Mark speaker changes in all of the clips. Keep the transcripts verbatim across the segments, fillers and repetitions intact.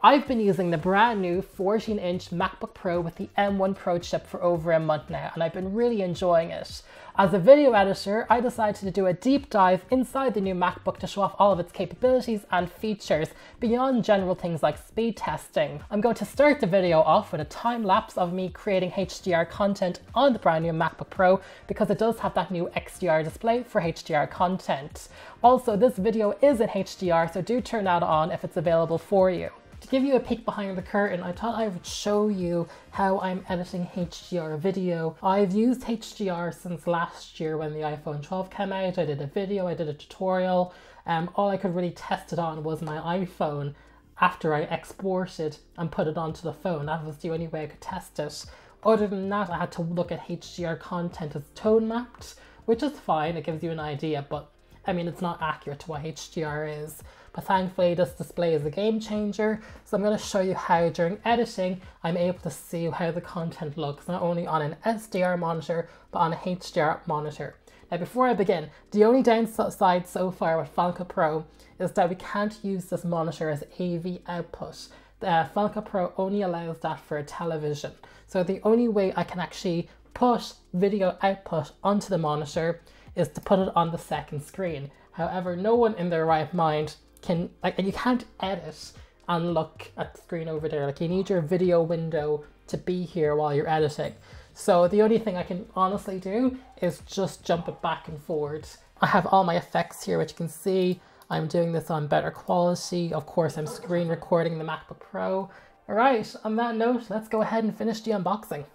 Speaker 1: I've been using the brand new fourteen inch MacBook Pro with the M one Pro chip for over a month now, and I've been really enjoying it. As a video editor, I decided to do a deep dive inside the new MacBook to show off all of its capabilities and features beyond general things like speed testing. I'm going to start the video off with a time lapse of me creating H D R content on the brand new MacBook Pro because it does have that new X D R display for H D R content. Also, this video is in H D R, so do turn that on if it's available for you. To give you a peek behind the curtain, I thought I would show you how I'm editing H D R video. I've used H D R since last year when the iPhone twelve came out. I did a video, I did a tutorial. Um, all I could really test it on was my iPhone after I exported and put it onto the phone. That was the only way I could test it. Other than that, I had to look at H D R content as tone mapped, which is fine, it gives you an idea, but I mean, it's not accurate to what H D R is. But thankfully this display is a game changer, so I'm going to show you how during editing I'm able to see how the content looks, not only on an S D R monitor, but on a H D R monitor. Now before I begin, the only downside so far with Final Cut Pro is that we can't use this monitor as A V output. The Final Cut Pro only allows that for a television. So the only way I can actually put video output onto the monitor is to put it on the second screen. However, no one in their right mind can, like, you can't edit and look at the screen over there. Like, you need your video window to be here while you're editing. So the only thing I can honestly do is just jump it back and forward. I have all my effects here, which you can see. I'm doing this on better quality. Of course, I'm screen recording the MacBook Pro. All right, on that note, let's go ahead and finish the unboxing.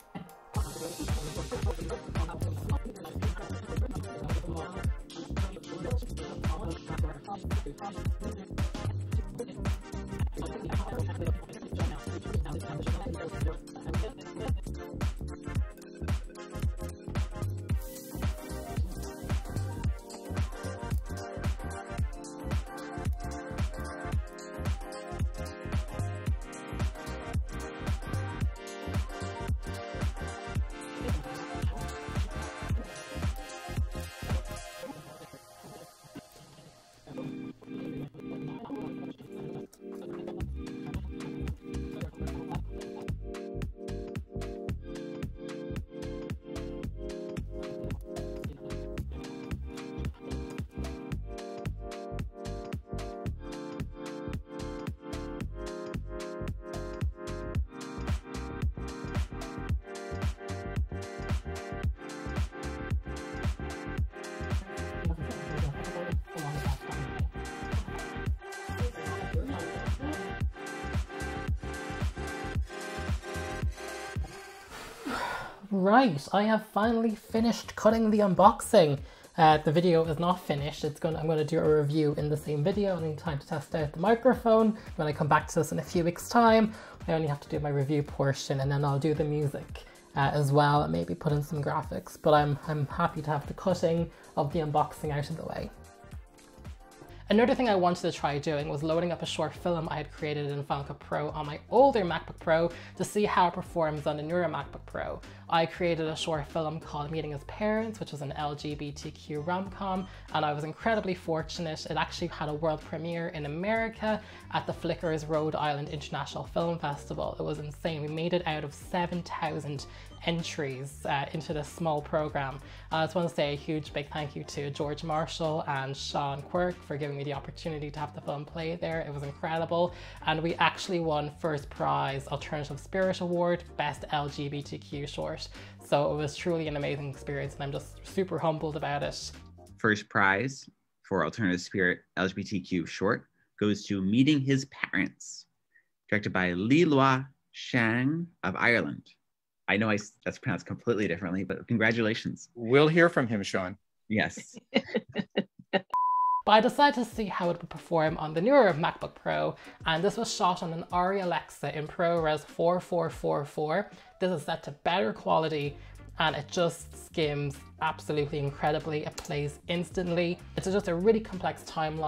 Speaker 1: Right, I have finally finished cutting the unboxing. Uh, the video is not finished. It's going. I'm going to do a review in the same video. I need time to test out the microphone. When I come back to this in a few weeks' time, I only have to do my review portion, and then I'll do the music uh, as well, and maybe put in some graphics. But I'm I'm happy to have the cutting of the unboxing out of the way. Another thing I wanted to try doing was loading up a short film I had created in Final Cut Pro on my older MacBook Pro to see how it performs on the newer MacBook Pro. I created a short film called Meeting as Parents, which was an L G B T Q rom-com, and I was incredibly fortunate. It actually had a world premiere in America at the Flickers Rhode Island International Film Festival. It was insane. We made it out of seven thousand entries uh, into this small program. I just want to say a huge big thank you to George Marshall and Sean Quirk for giving me the opportunity to have the film play there. It was incredible, and we actually won first prize Alternative Spirit Award, Best L G B T Q Short. So it was truly an amazing experience, and I'm just super humbled about it.
Speaker 2: First prize for Alternative Spirit L G B T Q Short goes to Meeting His Parents, directed by Lee-Loi of Ireland. I know I, that's pronounced completely differently, but congratulations.
Speaker 3: We'll hear from him, Sean.
Speaker 2: Yes.
Speaker 1: But I decided to see how it would perform on the newer MacBook Pro, and this was shot on an Arri Alexa in ProRes four four four four. This is set to better quality, and it just skims absolutely incredibly. It plays instantly. It's just a really complex timeline,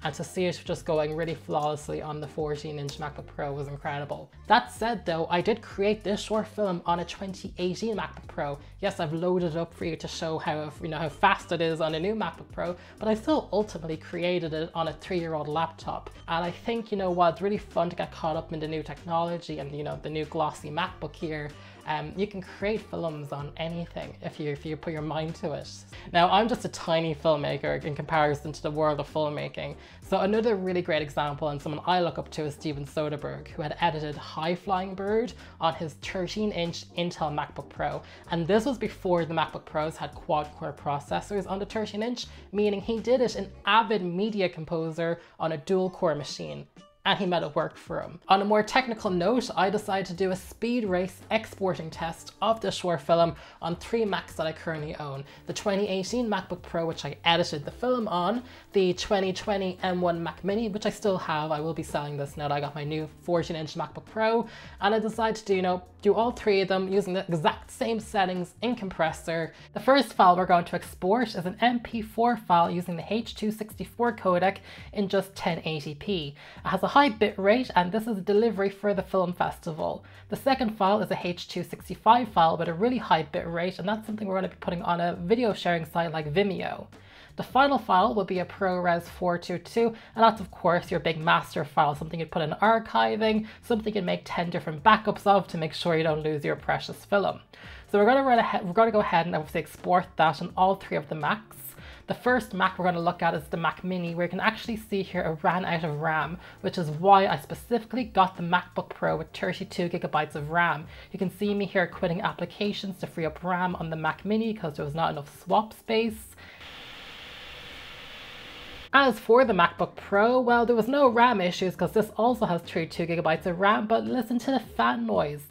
Speaker 1: and to see it just going really flawlessly on the fourteen inch MacBook Pro was incredible. That said though, I did create this short film on a twenty eighteen MacBook Pro. Yes, I've loaded it up for you to show how, you know, how fast it is on a new MacBook Pro, but I still ultimately created it on a three-year-old laptop. And I think, you know what, it's really fun to get caught up in the new technology and, you know, the new glossy MacBook here. Um, you can create films on anything if you, if you put your mind to it. Now, I'm just a tiny filmmaker in comparison to the world of filmmaking. So another really great example and someone I look up to is Steven Soderbergh, who had edited High Flying Bird on his thirteen inch Intel MacBook Pro. And this was before the MacBook Pros had quad-core processors on the thirteen inch, meaning he did it in Avid Media Composer on a dual-core machine. And he made it work for him. On a more technical note, I decided to do a speed race exporting test of this short film on three Macs that I currently own. The twenty eighteen MacBook Pro, which I edited the film on, the twenty twenty M one Mac Mini, which I still have. I will be selling this now that I got my new fourteen inch MacBook Pro. And I decided to do, you know, do all three of them using the exact same settings in compressor. The first file we're going to export is an M P four file using the H two sixty-four codec in just ten eighty p. It has a high bit rate, and this is a delivery for the film festival. The second file is a H two sixty-five file with a really high bit rate, and that's something we're going to be putting on a video sharing site like Vimeo. The final file will be a ProRes four twenty-two, and that's of course your big master file, something you'd put in archiving, something you'd make ten different backups of to make sure you don't lose your precious film. So we're going to run ahead, we're going to go ahead and obviously export that on all three of the Macs. The first Mac we're going to look at is the Mac Mini, where you can actually see here it ran out of RAM, which is why I specifically got the MacBook Pro with thirty-two gigabytes of RAM. You can see me here quitting applications to free up RAM on the Mac Mini because there was not enough swap space. As for the MacBook Pro, well, there was no RAM issues because this also has thirty-two gigabytes of RAM, but listen to the fan noise.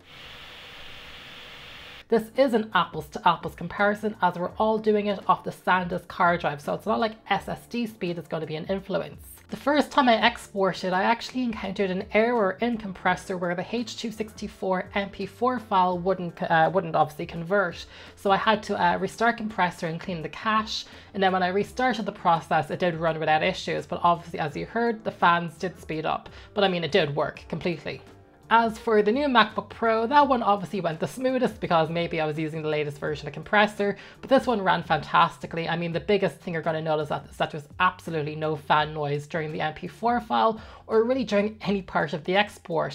Speaker 1: This is an apples to apples comparison, as we're all doing it off the SanDisk hard drive, so it's not like S S D speed is going to be an influence. The first time I exported, I actually encountered an error in compressor where the H two sixty-four M P four file wouldn't uh, wouldn't obviously convert. So I had to uh, restart compressor and clean the cache, and then when I restarted the process, it did run without issues, but obviously as you heard, the fans did speed up. But I mean, it did work completely. As for the new MacBook Pro, that one obviously went the smoothest because maybe I was using the latest version of compressor, but this one ran fantastically. I mean, the biggest thing you're going to notice is that there's absolutely no fan noise during the M P four file or really during any part of the export.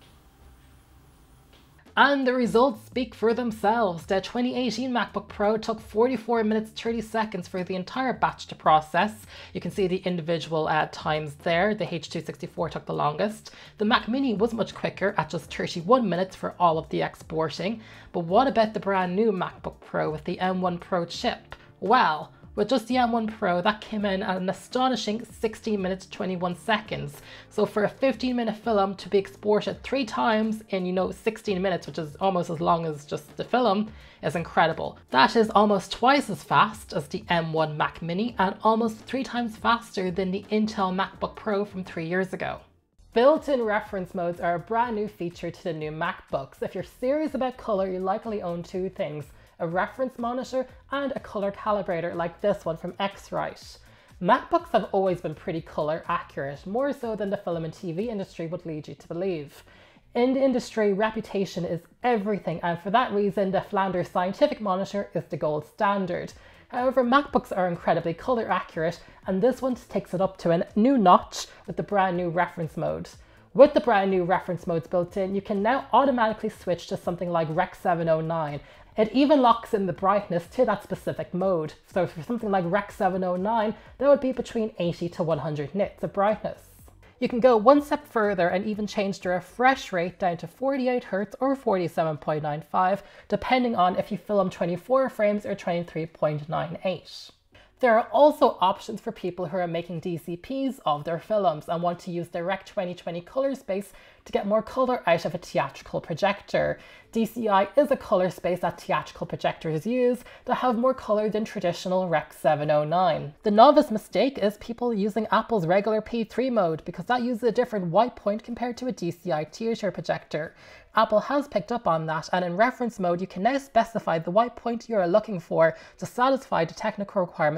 Speaker 1: And the results speak for themselves. The twenty eighteen MacBook Pro took forty-four minutes thirty seconds for the entire batch to process. You can see the individual uh, times there. The H two sixty-four took the longest. The Mac Mini was much quicker at just thirty-one minutes for all of the exporting. But what about the brand new MacBook Pro with the M one Pro chip? Well, with just the M one Pro, that came in at an astonishing sixteen minutes twenty-one seconds. So for a fifteen minute film to be exported three times in, you know, sixteen minutes, which is almost as long as just the film, is incredible. That is almost twice as fast as the M one Mac Mini and almost three times faster than the Intel MacBook Pro from three years ago. Built-in reference modes are a brand new feature to the new MacBooks. If you're serious about color, you likely own two things: a reference monitor and a color calibrator like this one from X-Rite. MacBooks have always been pretty color accurate, more so than the film and T V industry would lead you to believe. In the industry, reputation is everything, and for that reason, the Flanders Scientific Monitor is the gold standard. However, MacBooks are incredibly color accurate, and this one takes it up to a new notch with the brand new reference mode. With the brand new reference modes built in, you can now automatically switch to something like Rec seven oh nine. It even locks in the brightness to that specific mode. So for something like Rec seven oh nine, that would be between eighty to one hundred nits of brightness. You can go one step further and even change the refresh rate down to forty-eight hertz or forty-seven point nine five, depending on if you film twenty-four frames or twenty-three point nine eight. There are also options for people who are making D C Ps of their films and want to use the Rec twenty twenty color space to get more color out of a theatrical projector. D C I is a color space that theatrical projectors use that have more color than traditional Rec seven oh nine. The novice mistake is people using Apple's regular P three mode, because that uses a different white point compared to a D C I theater projector. Apple has picked up on that, and in reference mode you can now specify the white point you are looking for to satisfy the technical requirements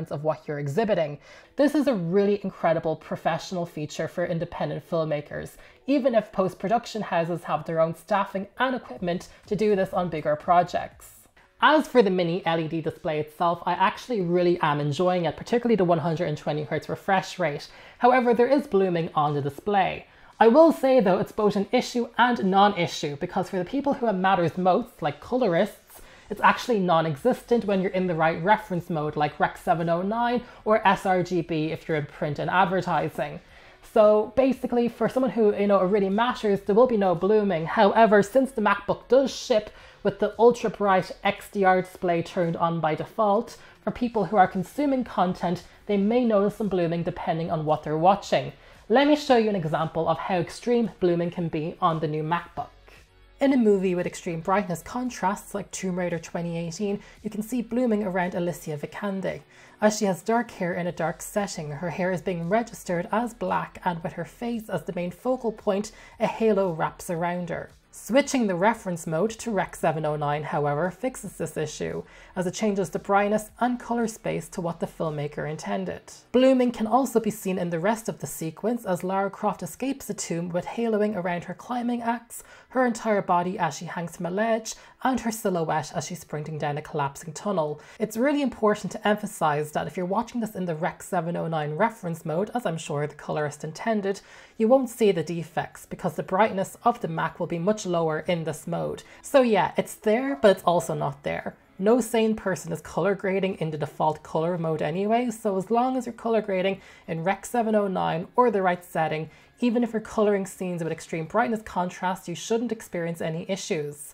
Speaker 1: difference of what you're exhibiting. This is a really incredible professional feature for independent filmmakers, even if post-production houses have their own staffing and equipment to do this on bigger projects. As for the mini L E D display itself, I actually really am enjoying it, particularly the one hundred twenty hertz refresh rate. However, there is blooming on the display. I will say though, it's both an issue and non-issue, because for the people who it matters most, like colorists, it's actually non-existent when you're in the right reference mode, like Rec seven oh nine or s R G B if you're in print and advertising. So basically, for someone who, you know, it really matters, there will be no blooming. However, since the MacBook does ship with the ultra bright X D R display turned on by default, for people who are consuming content, they may notice some blooming depending on what they're watching. Let me show you an example of how extreme blooming can be on the new MacBook. In a movie with extreme brightness contrasts like Tomb Raider twenty eighteen, you can see blooming around Alicia Vikander. As she has dark hair in a dark setting, her hair is being registered as black, and with her face as the main focal point, a halo wraps around her. Switching the reference mode to Rec seven oh nine, however, fixes this issue, as it changes the brightness and colour space to what the filmmaker intended. Blooming can also be seen in the rest of the sequence as Lara Croft escapes the tomb with haloing around her climbing axe, her entire body as she hangs from a ledge, and her silhouette as she's sprinting down a collapsing tunnel. It's really important to emphasise that if you're watching this in the Rec seven oh nine reference mode, as I'm sure the colorist intended, you won't see the defects because the brightness of the Mac will be much lower in this mode. So yeah, it's there, but it's also not there. No sane person is color grading in the default color mode anyway, so as long as you're color grading in Rec seven oh nine or the right setting, even if you're coloring scenes with extreme brightness contrast, you shouldn't experience any issues.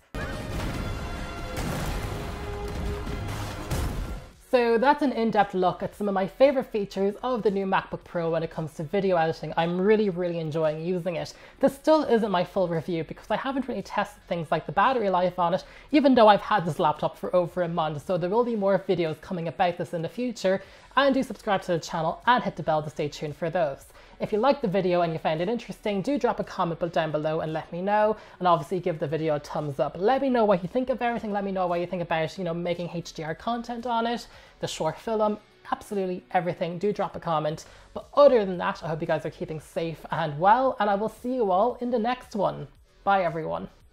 Speaker 1: So that's an in-depth look at some of my favorite features of the new MacBook Pro when it comes to video editing. I'm really, really enjoying using it. This still isn't my full review because I haven't really tested things like the battery life on it, even though I've had this laptop for over a month. So there will be more videos coming about this in the future, and do subscribe to the channel and hit the bell to stay tuned for those. If you liked the video and you found it interesting, do drop a comment down below and let me know, and obviously give the video a thumbs up. Let me know what you think of everything. Let me know what you think about, you know, making H D R content on it, the short film, absolutely everything. Do drop a comment. But other than that, I hope you guys are keeping safe and well, and I will see you all in the next one. Bye everyone.